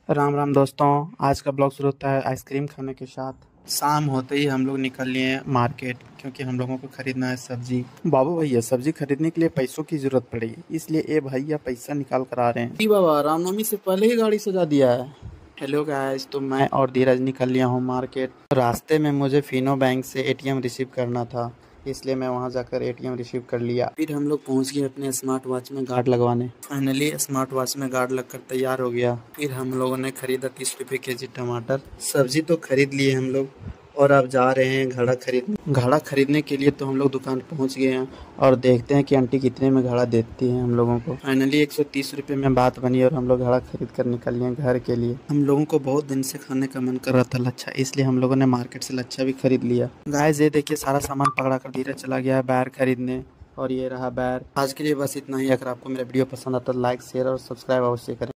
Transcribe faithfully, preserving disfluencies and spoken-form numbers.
राम राम दोस्तों। आज का ब्लॉग शुरू होता है आइसक्रीम खाने के साथ। शाम होते ही हम लोग निकल लिए हैं मार्केट, क्योंकि हम लोगों को खरीदना है सब्जी। बाबू भैया सब्जी खरीदने के लिए पैसों की जरूरत पड़ेगी, इसलिए ए भैया पैसा निकाल कर आ रहे हैं। जी बाबा, रामनवमी से पहले ही गाड़ी सजा दिया है। हेलो गाइस, तो मैं और धीरज निकल लिया हूँ मार्केट। रास्ते में मुझे फिनो बैंक से एटीएम रिसीव करना था, इसलिए मैं वहां जाकर एटीएम रिसीव कर लिया। फिर हम लोग पहुंच गए अपने स्मार्ट वॉच में गार्ड लगवाने। फाइनली स्मार्ट वॉच में गार्ड लगकर तैयार हो गया। फिर हम लोगों ने खरीदा तीस रुपए के जी टमाटर। सब्जी तो खरीद लिए हम लोग और अब जा रहे हैं घड़ा खरीदने। घड़ा खरीदने के लिए तो हम लोग दुकान पहुंच गए हैं और देखते हैं कि आंटी कितने में घड़ा देती है हम लोगों को। फाइनली एक सौ तीस रुपये में बात बनी और हम लोग घड़ा खरीद कर निकल लिए घर के लिए। हम लोगों को बहुत दिन से खाने का मन कर रहा था लच्छा, इसलिए हम लोगों ने मार्केट से लच्छा भी खरीद लिया। गाइस ये देखिए, सारा सामान पकड़ा कर धीरे चला गया है बैर खरीदने, और ये रहा बैर। आज के लिए बस इतना ही। अगर आपको मेरा वीडियो पसंद आता तो लाइक शेयर और सब्सक्राइब अवश्य करें।